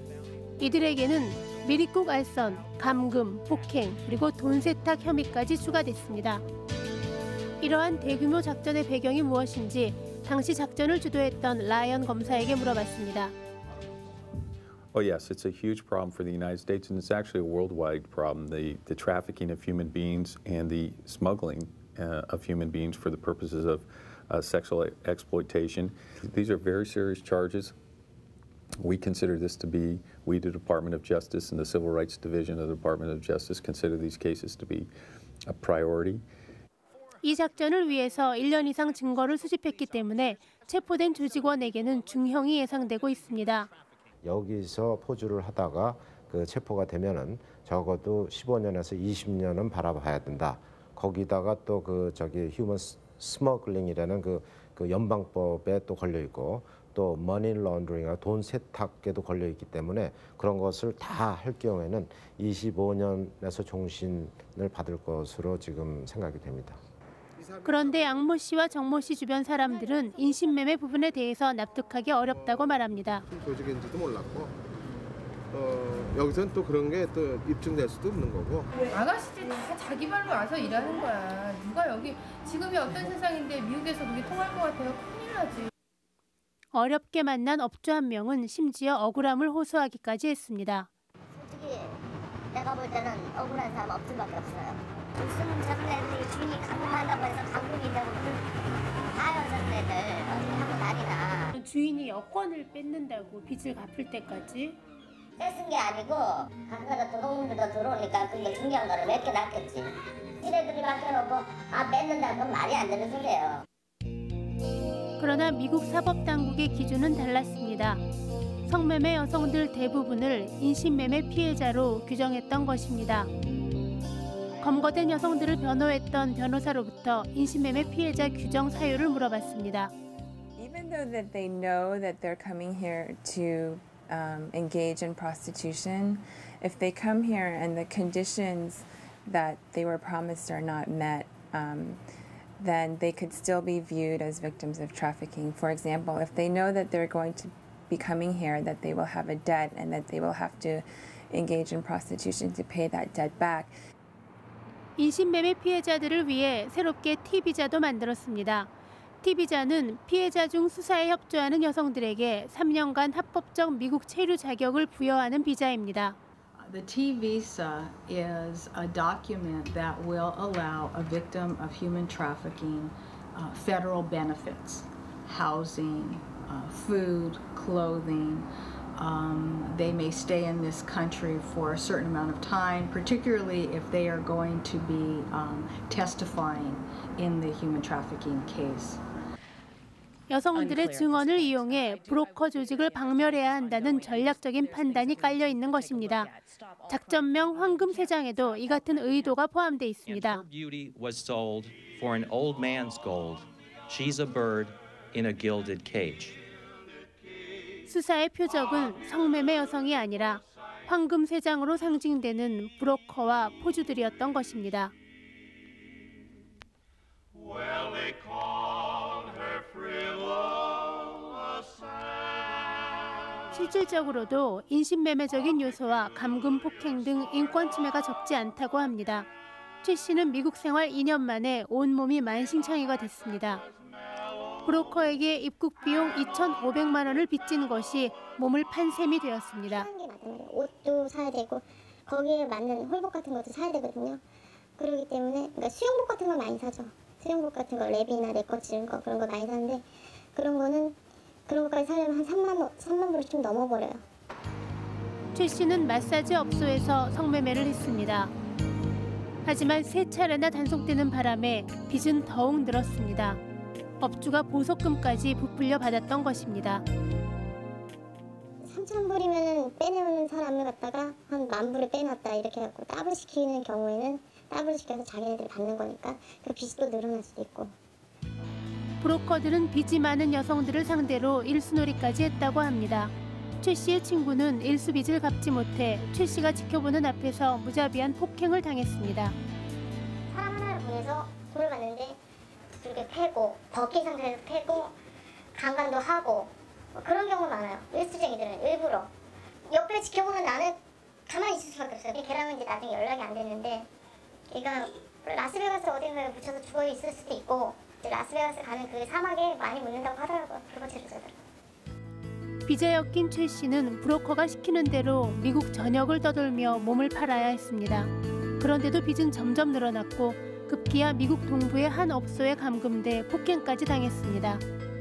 이들에게는 미립국 알선, 감금, 폭행, 그리고 돈 세탁 혐의까지 추가됐습니다. 이러한 대규모 작전의 배경이 무엇인지 당시 작전을 주도했던 라이언 검사에게 물어봤습니다. Oh yes, it's a huge problem for the United States, and it's actually a worldwide problem. The trafficking of human beings and the smuggling of human beings for the purposes of sexual exploitation. These are very serious charges. We consider this to be, we, the Department of Justice and the Civil Rights Division of the Department of Justice, consider these cases to be a priority. 이 작전을 위해서 1년 이상 증거를 수집했기 때문에 체포된 조직원에게는 중형이 예상되고 있습니다. 여기서 포주를 하다가 그 체포가 되면은 적어도 15년에서 20년은 바라봐야 된다. 거기다가 또 그 휴먼 스머글링이라는 그 연방법에 또 걸려 있고 또 머니 런더링이나 돈 세탁에도 걸려 있기 때문에 그런 것을 다 할 경우에는 25년에서 종신을 받을 것으로 지금 생각이 됩니다. 그런데 양모 씨와 정모 씨 주변 사람들은 인신매매 부분에 대해서 납득하기 어렵다고 말합니다. 조직인지도 몰랐고 여기서는 또 그런 게 또 입증될 수도 없는 거고. 아가씨들 다 자기 발로 와서 일하는 거야. 누가 여기 지금이 어떤 세상인데 미국에서 그게 통할 것 같아요. 큰일 나지. 어렵게 만난 업주 한 명은 심지어 억울함을 호소하기까지 했습니다. 솔직히 내가 볼 때는 억울한 사람 업주밖에 없어요. 무슨 저런 애들이 주인이 감금한다고 해서 감금이라고 다 여자들 애들 어떻게 하고 다니나. 주인이 여권을 뺏는다고 빚을 갚을 때까지? 뺏은 게 아니고 가끔가다 도둑놈들도 들어오니까 그게 중요한 거를 몇 개 놨겠지. 지네들이 맡겨놓고 뺏는다는 건 말이 안 되는 소리예요. 그러나 미국 사법당국의 기준은 달랐습니다. 성매매 여성들 대부분을 인신매매 피해자로 규정했던 것입니다. 검거된 여성들을 변호했던 변호사로부터 인신매매 피해자 규정 사유를 물어봤습니다. Even though that they know that they're coming here to engage in prostitution, if they come here and the conditions that they were promised are not met, then they could still be viewed as victims of trafficking. For example, if they know that they're going to be coming here, that they will have a debt and that they will have to engage in prostitution to pay that debt back. 인신매매 피해자들을 위해 새롭게 T비자도 만들었습니다. T비자는 피해자 중 수사에 협조하는 여성들에게 3년간 합법적 미국 체류 자격을 부여하는 비자입니다. The T visa is a document that will allow a victim of human trafficking federal benefits, housing, food, clothing. They may stay in this country for a certain amount of time, particularly if they are going to be testifying in the human trafficking case. 여성들의 증언을 이용해 브로커 조직을 박멸해야 한다는 전략적인 판단이 깔려 있는 것입니다. 작전명 황금쇠장에도 이 같은 의도가 포함되어 있습니다. Beauty was sold for an old man's gold. She's a bird in a gilded cage. 수사의 표적은 성매매 여성이 아니라 황금쇠장으로 상징되는 브로커와 포주들이었던 것입니다. 실질적으로도 인신매매적인 요소와 감금 폭행 등 인권 침해가 적지 않다고 합니다. 최 씨는 미국 생활 2년 만에 온몸이 만신창이가 됐습니다. 브로커에게 입국 비용 2,500만 원을 빚진 것이 몸을 판 셈이 되었습니다. 옷도 사야 되고 거기에 맞는 홀복 같은 것도 사야 되거든요. 그렇기 때문에 그러니까 수영복 같은 걸 많이 사죠. 수영복 같은 거 랩이나 레코치 이런 거 그런 거 많이 사는데 그런 것까지 사려면 한 3만 불이 좀 넘어버려요. 최 씨는 마사지 업소에서 성매매를 했습니다. 하지만 3차례나 단속되는 바람에 빚은 더욱 늘었습니다. 업주가 보석금까지 부풀려 받았던 것입니다. 3,000불이면 빼내는 사람을 갖다가 한 10,000불을 빼놨다 이렇게 해갖고 더블 시키는 경우에는 더블 시켜서 자기네들이 받는 거니까 그 빚이 또 늘어날 수도 있고. 브로커들은 빚이 많은 여성들을 상대로 일수놀이까지 했다고 합니다. 최 씨의 친구는 일수빚을 갚지 못해 최 씨가 지켜보는 앞에서 무자비한 폭행을 당했습니다. 사람 하나를 보내서 돈을 받는데 이렇게 패고 벗긴 상태에서 패고 강간도 하고 그런 경우 많아요. 일수쟁이들은 일부러. 옆에 지켜보는 나는 가만히 있을 수밖에 없어요. 걔랑은 이제 나중에 연락이 안 됐는데 걔가 라스베가스 어딘가에 묻혀서 죽어 있을 수도 있고 라스베가스 가는 그 사막에 많이 묻는다고 하더라고요. 그거 제조자들. 빚에 엮인 최 씨는 브로커가 시키는 대로 미국 전역을 떠돌며 몸을 팔아야 했습니다. 그런데도 빚은 점점 늘어났고 급기야 미국 동부의 한 업소에 감금돼 폭행까지 당했습니다.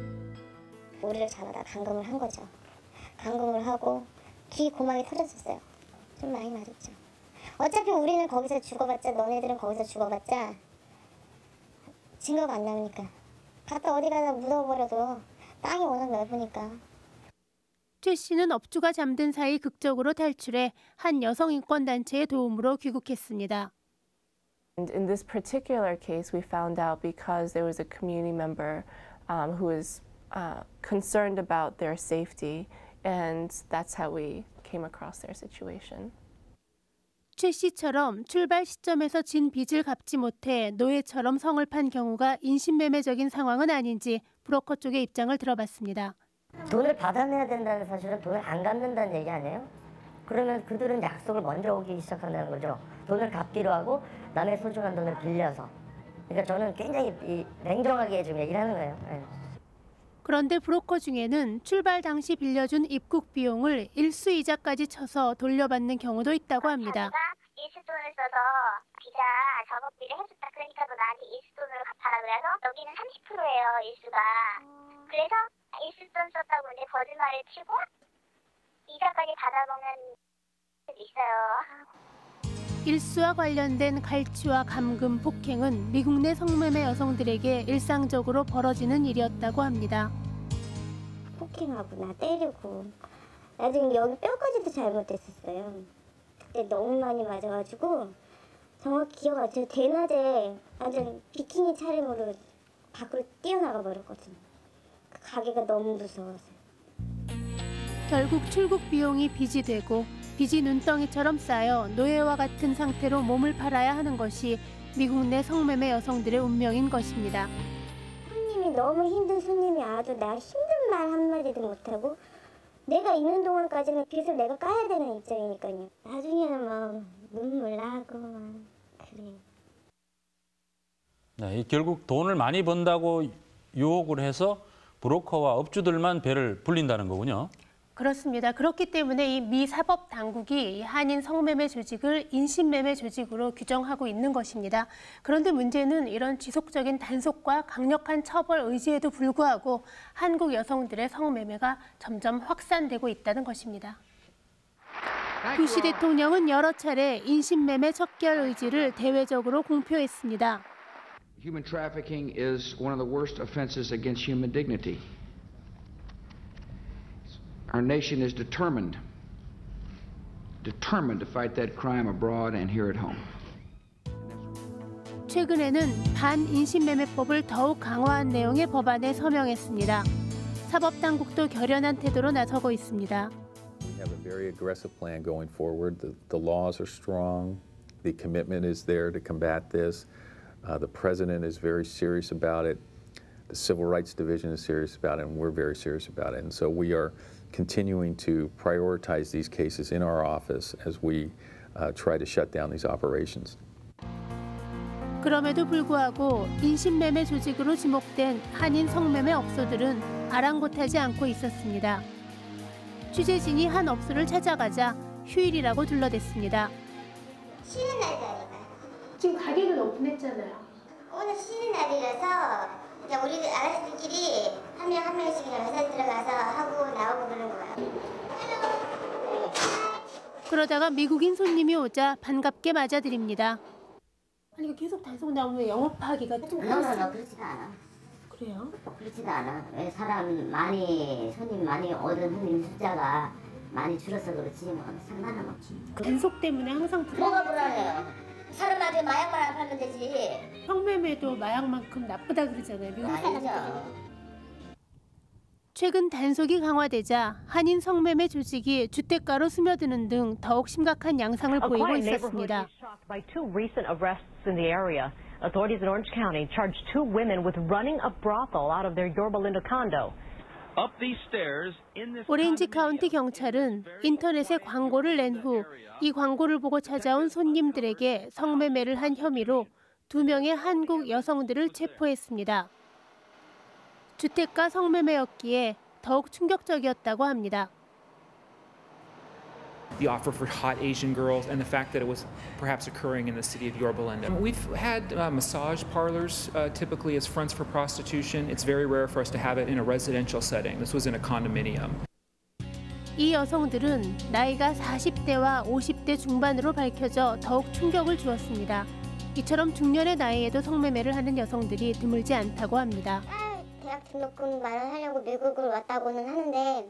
우리를 잡아다 감금을 한 거죠. 감금을 하고 귀 고막이 터졌었어요. 좀 많이 맞았죠. 어차피 우리는 거기서 죽어봤자 너네들은 거기서 죽어봤자 증거가 안 나오니까 갖다 어디 가다 묻어버려도 땅이 워낙 넓으니까. 최 씨는 업주가 잠든 사이 극적으로 탈출해 한 여성 인권 단체의 도움으로 귀국했습니다. In this particular case, we found out because there was a community member who was concerned about their safety, and that's how we came across their situation. 최 씨처럼 출발 시점에서 진 빚을 갚지 못해 노예처럼 성을 판 경우가 인신매매적인 상황은 아닌지 브로커 쪽의 입장을 들어봤습니다. 돈을 받아내야 된다는 사실은 돈을 안 갚는다는 얘기 아니에요? 그러면 그들은 약속을 먼저 오기 시작한다는 거죠. 돈을 갚기로 하고 남의 소중한 돈을 빌려서. 그러니까 저는 굉장히 냉정하게 지금 얘기를 하는 거예요. 네. 그런데 브로커 중에는 출발 당시 빌려준 입국 비용을 일수이자까지 쳐서 돌려받는 경우도 있다고 합니다. 일수돈을 써서 비자 작업비를 해줬다. 그러니까 너 나한테 일수돈으로 갚아라 그래서 여기는 30%예요 일수가. 그래서 일수돈 썼다고 이제 거짓말을 치고 이자까지 받아먹는 수도 있어요. 일수와 관련된 갈취와 감금, 폭행은 미국 내 성매매 여성들에게 일상적으로 벌어지는 일이었다고 합니다. 폭행하고 나 때리고 나중에 여기 뼈까지도 잘못됐었어요. 그때 너무 많이 맞아가지고 정확히 기억 안 나요. 대낮에 완전 비키니 차림으로 밖으로 뛰어나가 버렸거든요. 그 가게가 너무 무서워서. 결국 출국 비용이 빚이 되고 빚이 눈덩이처럼 쌓여 노예와 같은 상태로 몸을 팔아야 하는 것이 미국 내 성매매 여성들의 운명인 것입니다. 손님이 너무 힘든 손님이 와도 나 힘든 말 한마디도 못하고 내가 있는 동안까지는 빚을 내가 까야 되는 입장이니까요. 나중에는 막 눈물 나고 막 그래요. 네, 결국 돈을 많이 번다고 유혹을 해서 브로커와 업주들만 배를 불린다는 거군요. 그렇습니다. 그렇기 때문에 이 미 사법 당국이 한인 성매매 조직을 인신매매 조직으로 규정하고 있는 것입니다. 그런데 문제는 이런 지속적인 단속과 강력한 처벌 의지에도 불구하고 한국 여성들의 성매매가 점점 확산되고 있다는 것입니다. 부시 대통령은 여러 차례 인신매매 척결 의지를 대외적으로 공표했습니다. Human trafficking is one of the worst offenses against human dignity. Our nation is determined to fight that crime abroad and here at home. 최근에는 반인신매매법을 더욱 강화한 내용의 법안에 서명했습니다. 사법당국도 결연한 태도로 나서고 있습니다. We have a very aggressive plan going forward. The laws are strong. The commitment is there to combat this. The president is very serious about it. The Civil Rights Division is serious about it, and we're very serious about it. And so we are continuing to prioritize these cases in our office as we try to shut down these operations. 그럼에도 불구하고 인신매매 조직으로 지목된 한인 성매매 업소들은 아랑곳하지 않고 있었습니다. 취재진이 한 업소를 찾아가자 휴일이라고 둘러댔습니다. 쉬는 날도 아니고요. 지금 가게는 오픈했잖아요. 오늘 쉬는 날이라서 그냥 우리 아가씨들끼리 한 명 한 명씩 회사 들어가서 하고 나오고 그러는 거예요. 그러다가 미국인 손님이 오자 반갑게 맞아드립니다. 아니 계속 단속 나오면 영업하기가 좀 그렇지도 않아. 그래요? 그렇지도 않아. 왜 손님 많이 오던 손님 숫자가 많이 줄어서 그렇지 뭐 상관은 없지. 단속 때문에 항상 뭐가 불안해요? 사람한테 마약만 안 팔면 되지. 성매매도 마약만큼 나쁘다 그러잖아요. 미국 사람들은. 아니죠. 최근 단속이 강화되자 한인 성매매 조직이 주택가로 스며드는 등 더욱 심각한 양상을 보이고 있었습니다. By two recent arrests in the area, authorities in Orange County charged two women with running a brothel out of their Yorba Linda condo. 오렌지 카운티 경찰은 인터넷에 광고를 낸 후 이 광고를 보고 찾아온 손님들에게 성매매를 한 혐의로 2명의 한국 여성들을 체포했습니다. 주택가 성매매였기에 더욱 충격적이었다고 합니다. The offer for hot Asian girls and the fact that it was perhaps occurring in the city of Yorba Linda. We've had massage parlors typically as fronts for prostitution. It's very rare for us to have it in a residential setting. This was in a condominium. 이 여성들은 나이가 40대와 50대 중반으로 밝혀져 더욱 충격을 주었습니다. 이처럼 중년의 나이에도 성매매를 하는 여성들이 드물지 않다고 합니다. 대학 등록금 마련하려고 미국을 왔다고는 하는데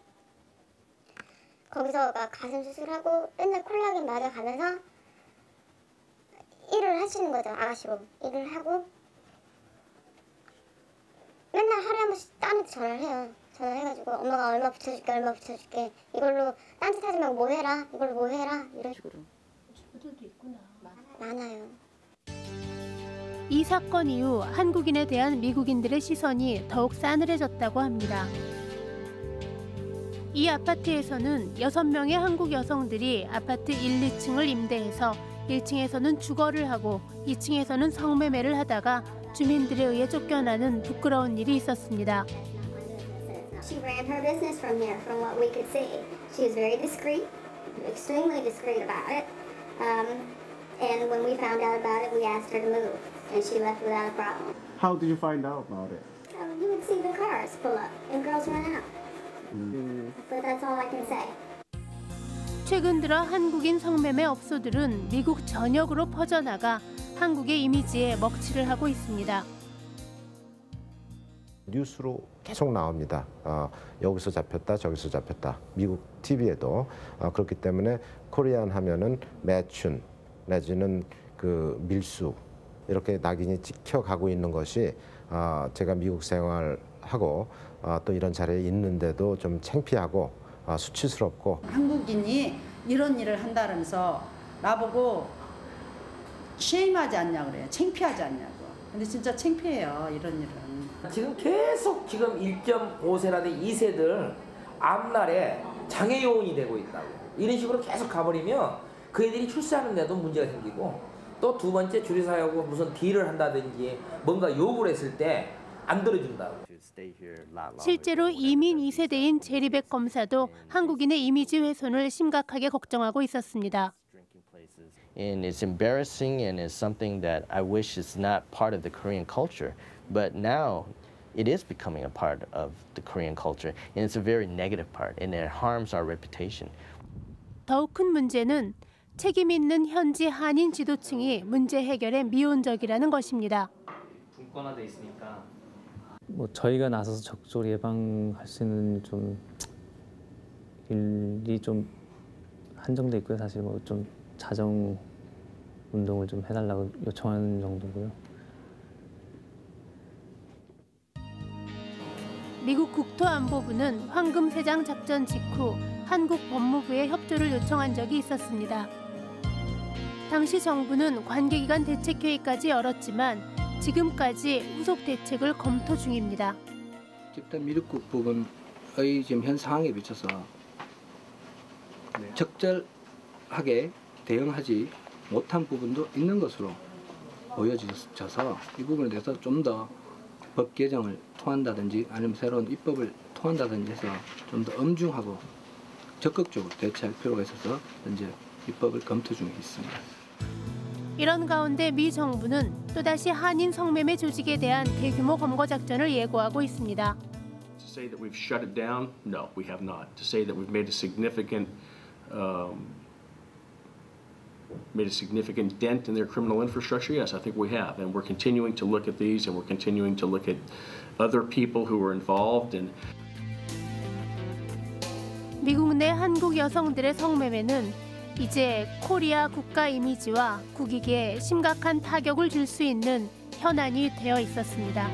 거기서 가슴 수술하고 맨날 콜라겐 맞아가면서 일을 하시는 거죠. 아가씨로 일을 하고 맨날 하루에 한 번씩 딴한테 전화를 해요. 전화해가지고 엄마가 얼마 붙여줄게 이걸로 딴짓 하지 말고 뭐 해라 이걸로 뭐 해라 이런 식으로. 친구들도 있구나. 많아요. 이 사건 이후 한국인에 대한 미국인들의 시선이 더욱 싸늘해졌다고 합니다. 이 아파트에서는 6명의 한국 여성들이 아파트 1, 2층을 임대해서 1층에서는 주거를 하고 2층에서는 성매매를 하다가 주민들에 의해 쫓겨나는 부끄러운 일이 있었습니다. She ran her business from here, from what we could see. She was very discreet, extremely discreet about it. And when we found out about it, we asked her to move, and she left without a problem. How did you find out about it? You would see the cars pull up and girls run out. But that's all I can say. 최근 들어 한국인 성매매 업소들은 미국 전역으로 퍼져나가 한국의 이미지에 먹칠을 하고 있습니다. 뉴스로 계속 나옵니다. 여기서 잡혔다, 저기서 잡혔다. 미국 TV에도. 그렇기 때문에 코리안 하면은 매춘 내지는 그 밀수 이렇게 낙인이 찍혀가고 있는 것이 제가 미국 생활하고 또 이런 자리에 있는데도 좀 창피하고 수치스럽고. 한국인이 이런 일을 한다면서 나보고 쉐임하지 않냐 그래요. 창피하지 않냐고. 근데 진짜 창피해요, 이런 일은. 지금 계속 지금 1.5세라든지 2세들 앞날에 장애요원이 되고 있다고. 이런 식으로 계속 가버리면 그 애들이 출세하는데도 문제가 생기고, 또 두 번째 주류사회하고 무슨 딜을 한다든지 뭔가 요구를 했을 때 안 들어준다고. 실제로 이민 2세대인 제리백 검사도 한국인의 이미지 훼손을 심각하게 걱정하고 있었습니다. And it's embarrassing and it's something that I wish is not part of the Korean culture. But now it is becoming a part of the Korean culture and it's a very negative part and it harms our reputation. 더욱 큰 문제는 책임 있는 현지 한인 지도층이 문제 해결에 미온적이라는 것입니다. 분권화돼 있으니까 뭐 저희가 나서서 적절히 예방할 수 있는 좀 일이 좀 한정돼 있고요. 사실 뭐 좀 자정 운동을 좀 해달라고 요청하는 정도고요. 미국 국토안보부는 황금세장 작전 직후 한국 법무부에 협조를 요청한 적이 있었습니다. 당시 정부는 관계기관 대책회의까지 열었지만 지금까지 후속 대책을 검토 중입니다. 집단 미륵국 부분의 지금 현 상황에 비춰서 적절하게 대응하지 못한 부분도 있는 것으로 보여져서 이 부분에 대해서 좀 더 법 개정을 통한다든지 아니면 새로운 입법을 통한다든지 해서 좀 더 엄중하고 적극적으로 대처할 필요가 있어서 현재 입법을 검토 중에 있습니다. 이런 가운데 미 정부는 또다시 한인 성매매 조직에 대한 대규모 검거 작전을 예고하고 있습니다. To say that we've shut it down, no, we have not. To say that we've made a significant dent in their criminal infrastructure, yes, I think we have, and we're continuing to look at these, and we're continuing to look at other people who were involved. And 미국 내 한국 여성들의 성매매는 이제 코리아 국가 이미지와 국익에 심각한 타격을 줄 수 있는 현안이 되어 있었습니다.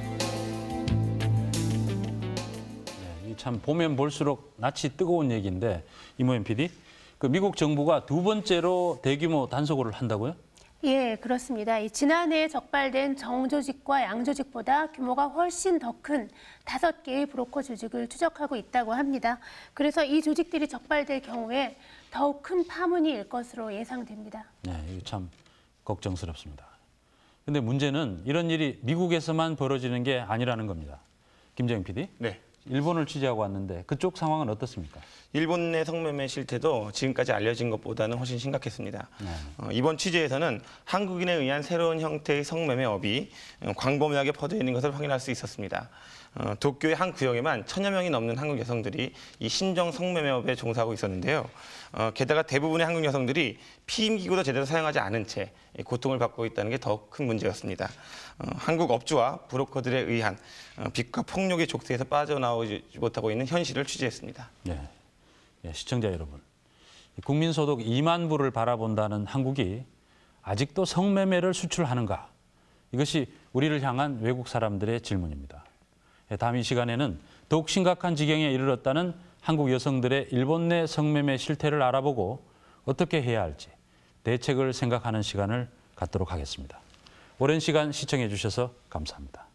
참 보면 볼수록 낯이 뜨거운 얘기인데 이모현 PD, 그 미국 정부가 두 번째로 대규모 단속을 한다고요? 예, 그렇습니다. 지난해 적발된 정조직과 양조직보다 규모가 훨씬 더 큰 5개의 브로커 조직을 추적하고 있다고 합니다. 그래서 이 조직들이 적발될 경우에 더욱 큰 파문이 일 것으로 예상됩니다. 네, 이거 참 걱정스럽습니다. 근데 문제는 이런 일이 미국에서만 벌어지는 게 아니라는 겁니다. 김정인 PD? 네. 일본을 취재하고 왔는데 그쪽 상황은 어떻습니까? 일본 내 성매매 실태도 지금까지 알려진 것보다는 훨씬 심각했습니다. 이번 취재에서는 한국인에 의한 새로운 형태의 성매매업이 광범위하게 퍼져 있는 것을 확인할 수 있었습니다. 도쿄의 한 구역에만 1000여 명이 넘는 한국 여성들이 이 신종 성매매업에 종사하고 있었는데요. 게다가 대부분의 한국 여성들이 피임기구도 제대로 사용하지 않은 채 고통을 받고 있다는 게 더 큰 문제였습니다. 한국 업주와 브로커들에 의한 빚과 폭력의 족쇄에서 빠져나오지 못하고 있는 현실을 취재했습니다. 네. 시청자 여러분, 국민소득 2만 불을 바라본다는 한국이 아직도 성매매를 수출하는가? 이것이 우리를 향한 외국 사람들의 질문입니다. 다음 이 시간에는 더욱 심각한 지경에 이르렀다는 한국 여성들의 일본 내 성매매 실태를 알아보고 어떻게 해야 할지 대책을 생각하는 시간을 갖도록 하겠습니다. 오랜 시간 시청해 주셔서 감사합니다.